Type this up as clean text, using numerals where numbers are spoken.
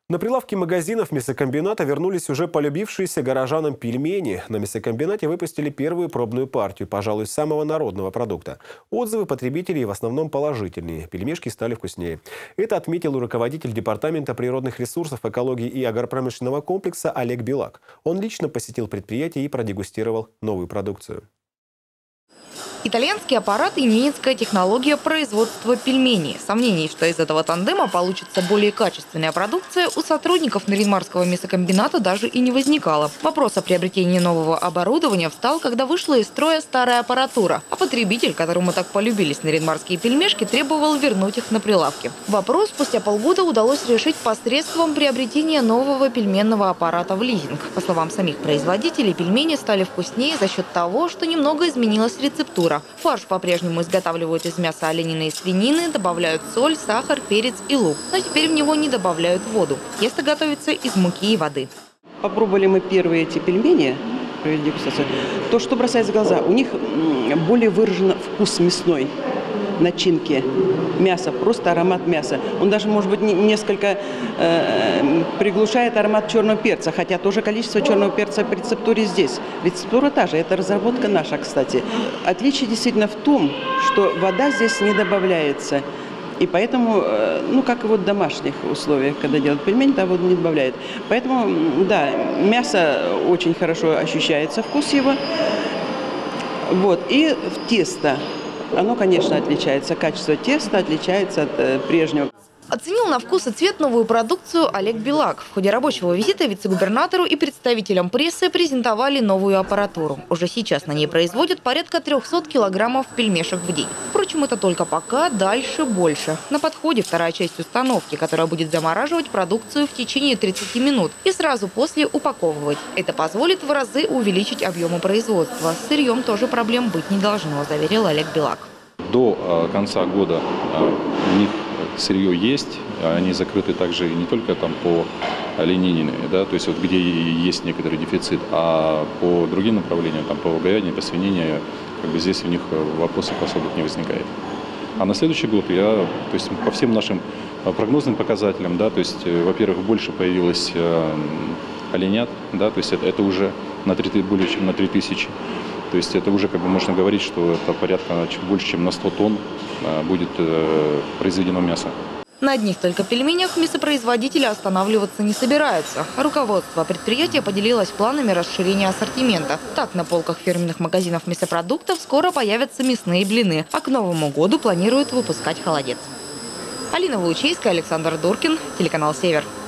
На прилавки магазинов мясокомбината вернулись уже полюбившиеся горожанам пельмени. На мясокомбинате выпустили первую пробную партию, пожалуй, самого народного продукта. Отзывы потребителей в основном положительные. Пельмешки стали вкуснее. Это отметил руководитель Департамента природных ресурсов, экологии и агропромышленного комплекса Олег Белак. Он лично посетил предприятие и продегустировал новую продукцию. Итальянский аппарат и ненецкая технология производства пельменей. Сомнений, что из этого тандема получится более качественная продукция, у сотрудников Нарьян-Марского мясокомбината даже и не возникало. Вопрос о приобретении нового оборудования встал, когда вышла из строя старая аппаратура. А потребитель, которому так полюбились нарьян-марские пельмешки, требовал вернуть их на прилавки. Вопрос спустя полгода удалось решить посредством приобретения нового пельменного аппарата в лизинг. По словам самих производителей, пельмени стали вкуснее за счет того, что немного изменилась рецептура. Фарш по-прежнему изготавливают из мяса оленины и свинины, добавляют соль, сахар, перец и лук. Но теперь в него не добавляют воду. Тесто готовится из муки и воды. Попробовали мы первые эти пельмени, то, что бросается в глаза, у них более выражен вкус мясной начинки. Мясо, просто аромат мяса. Он даже, может быть, несколько приглушает аромат черного перца, хотя тоже количество черного перца по рецептуре здесь. Рецептура та же, это разработка наша, кстати. Отличие действительно в том, что вода здесь не добавляется. И поэтому, как и вот в домашних условиях, когда делают пельмени, там воду не добавляют. Поэтому, да, мясо очень хорошо ощущается, вкус его. Вот, и в тесто. Оно, конечно, отличается. Качество теста отличается от прежнего. Оценил на вкус и цвет новую продукцию Олег Белак. В ходе рабочего визита вице-губернатору и представителям прессы презентовали новую аппаратуру. Уже сейчас на ней производят порядка 300 килограммов пельмешек в день. Впрочем, это только пока, дальше больше. На подходе вторая часть установки, которая будет замораживать продукцию в течение 30 минут и сразу после упаковывать. Это позволит в разы увеличить объемы производства. С сырьем тоже проблем быть не должно, заверил Олег Белак. До конца года у них сырье есть, они закрыты также не только там по оленине, да, то есть вот где есть некоторый дефицит, а по другим направлениям, там по говядине, по свинине, здесь у них вопросов особых не возникает. А на следующий год то есть по всем нашим прогнозным показателям, да, то есть, во-первых, больше появилось оленят, да, то есть это уже более чем на 3000. То есть это уже можно говорить, что это порядка больше, чем на 100 тонн будет произведено мясо. На одних только пельменях мясопроизводители останавливаться не собираются. Руководство предприятия поделилось планами расширения ассортимента. Так, на полках фирменных магазинов мясопродуктов скоро появятся мясные блины, а к Новому году планируют выпускать холодец. Алина Волучейская, Александр Дуркин, телеканал «Север».